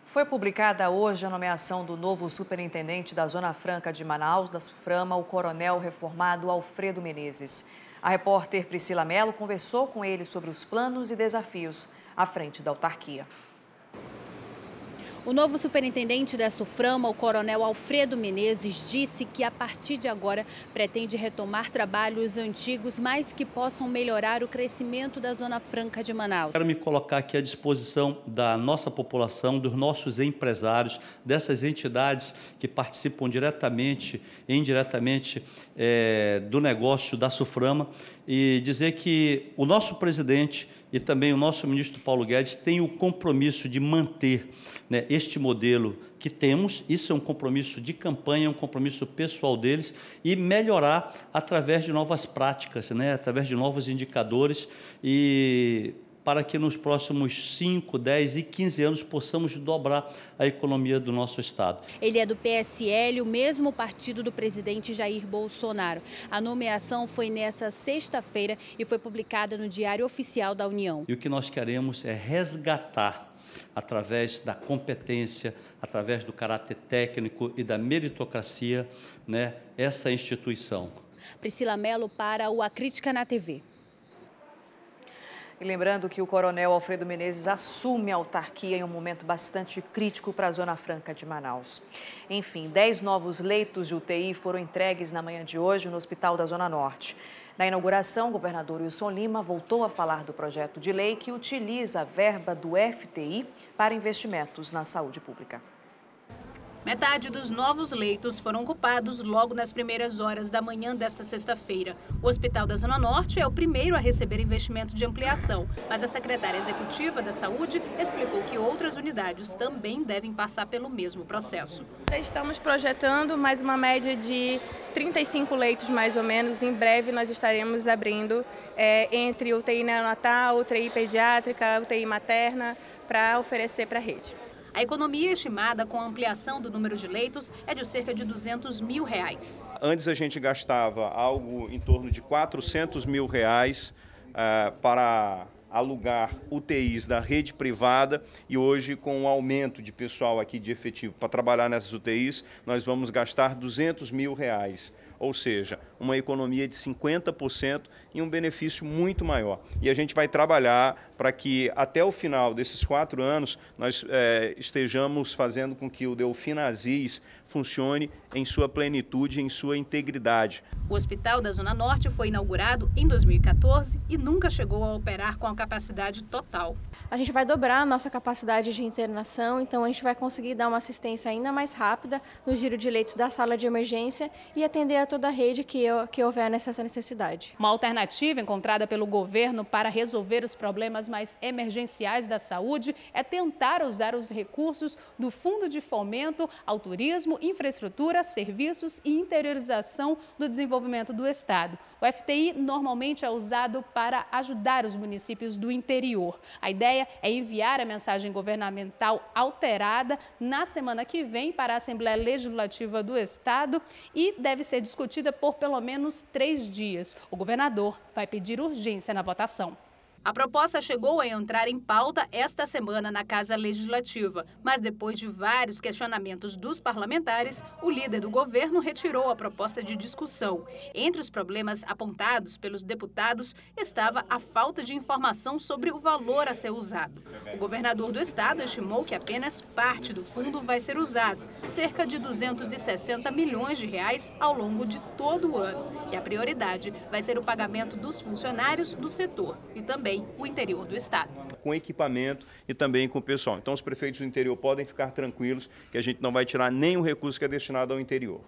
Foi publicada hoje a nomeação do novo superintendente da Zona Franca de Manaus, da SUFRAMA, o coronel reformado Alfredo Menezes. A repórter Priscila Mello conversou com ele sobre os planos e desafios à frente da autarquia. O novo superintendente da SUFRAMA, o coronel Alfredo Menezes, disse que a partir de agora pretende retomar trabalhos antigos, mas que possam melhorar o crescimento da Zona Franca de Manaus. Quero me colocar aqui à disposição da nossa população, dos nossos empresários, dessas entidades que participam diretamente e indiretamente do negócio da SUFRAMA, e dizer que o nosso presidente e também o nosso ministro Paulo Guedes têm o compromisso de manter, este modelo que temos. Isso é um compromisso de campanha, é um compromisso pessoal deles, e melhorar através de novas práticas, através de novos indicadores, e para que nos próximos 5, 10 e 15 anos possamos dobrar a economia do nosso Estado. Ele é do PSL, o mesmo partido do presidente Jair Bolsonaro. A nomeação foi nessa sexta-feira e foi publicada no Diário Oficial da União. E o que nós queremos é resgatar, através da competência, através do caráter técnico e da meritocracia, essa instituição. Priscila Mello para o A Crítica na TV. E lembrando que o coronel Alfredo Menezes assume a autarquia em um momento bastante crítico para a Zona Franca de Manaus. Enfim, 10 novos leitos de UTI foram entregues na manhã de hoje no Hospital da Zona Norte. Na inauguração, o governador Wilson Lima voltou a falar do projeto de lei que utiliza a verba do FTI para investimentos na saúde pública. Metade dos novos leitos foram ocupados logo nas primeiras horas da manhã desta sexta-feira. O Hospital da Zona Norte é o primeiro a receber investimento de ampliação, mas a secretária executiva da Saúde explicou que outras unidades também devem passar pelo mesmo processo. Estamos projetando mais uma média de 35 leitos, mais ou menos. Em breve nós estaremos abrindo entre UTI neonatal, UTI pediátrica, UTI materna, para oferecer para a rede. A economia estimada com a ampliação do número de leitos é de cerca de R$200 mil. Antes a gente gastava algo em torno de R$400 mil para alugar UTIs da rede privada, e hoje, com o aumento de pessoal aqui de efetivo para trabalhar nessas UTIs, nós vamos gastar R$200 mil, ou seja, uma economia de 50% e um benefício muito maior. E a gente vai trabalhar para que até o final desses 4 anos nós estejamos fazendo com que o Delfim Aziz funcione em sua plenitude, em sua integridade. O Hospital da Zona Norte foi inaugurado em 2014 e nunca chegou a operar com a capacidade total. A gente vai dobrar a nossa capacidade de internação, então a gente vai conseguir dar uma assistência ainda mais rápida no giro de leitos da sala de emergência e atender a toda a rede que houver nessa necessidade. Uma alternativa encontrada pelo governo para resolver os problemas mais emergenciais da saúde é tentar usar os recursos do Fundo de Fomento ao Turismo, Infraestrutura, Serviços e Interiorização do Desenvolvimento do Estado. O FTI normalmente é usado para ajudar os municípios do interior. A ideia é enviar a mensagem governamental alterada na semana que vem para a Assembleia Legislativa do Estado e deve ser discutida por pelo menos 3 dias. O governador vai pedir urgência na votação. A proposta chegou a entrar em pauta esta semana na Casa Legislativa, mas depois de vários questionamentos dos parlamentares, o líder do governo retirou a proposta de discussão. Entre os problemas apontados pelos deputados estava a falta de informação sobre o valor a ser usado. O governador do estado estimou que apenas parte do fundo vai ser usado, cerca de R$260 milhões ao longo de todo o ano. E a prioridade vai ser o pagamento dos funcionários do setor e também o interior do estado. Com equipamento e também com o pessoal. Então os prefeitos do interior podem ficar tranquilos que a gente não vai tirar nenhum recurso que é destinado ao interior.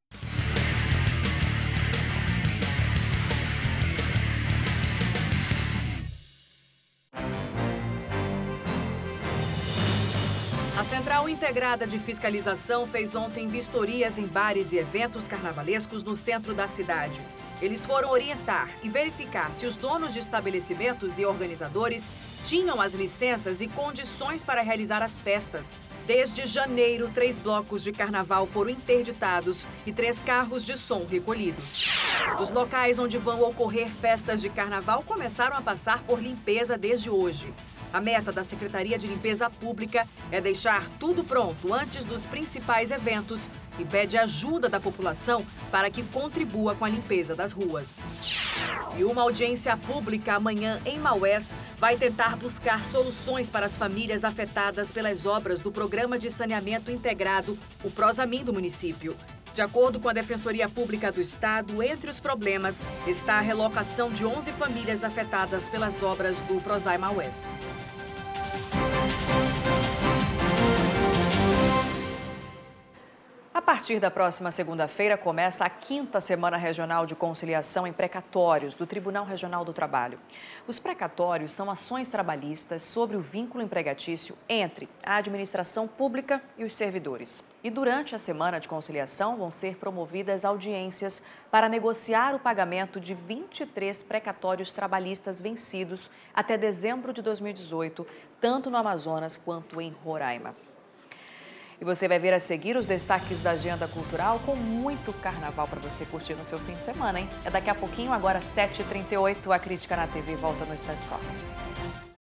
A Central Integrada de Fiscalização fez ontem vistorias em bares e eventos carnavalescos no centro da cidade. Eles foram orientar e verificar se os donos de estabelecimentos e organizadores tinham as licenças e condições para realizar as festas. Desde janeiro, 3 blocos de carnaval foram interditados e 3 carros de som recolhidos. Os locais onde vão ocorrer festas de carnaval começaram a passar por limpeza desde hoje. A meta da Secretaria de Limpeza Pública é deixar tudo pronto antes dos principais eventos e pede ajuda da população para que contribua com a limpeza das ruas. E uma audiência pública amanhã em Maués vai tentar buscar soluções para as famílias afetadas pelas obras do Programa de Saneamento Integrado, o Prosamin do município. De acordo com a Defensoria Pública do Estado, entre os problemas está a relocação de 11 famílias afetadas pelas obras do Prosai Maués. A partir da próxima segunda-feira, começa a 5ª Semana Regional de Conciliação em Precatórios do Tribunal Regional do Trabalho. Os precatórios são ações trabalhistas sobre o vínculo empregatício entre a administração pública e os servidores. E durante a Semana de Conciliação vão ser promovidas audiências para negociar o pagamento de 23 precatórios trabalhistas vencidos até dezembro de 2018, tanto no Amazonas quanto em Roraima. E você vai ver a seguir os destaques da agenda cultural com muito carnaval para você curtir no seu fim de semana, hein? É daqui a pouquinho, agora 7h38, a Crítica na TV volta no instante só.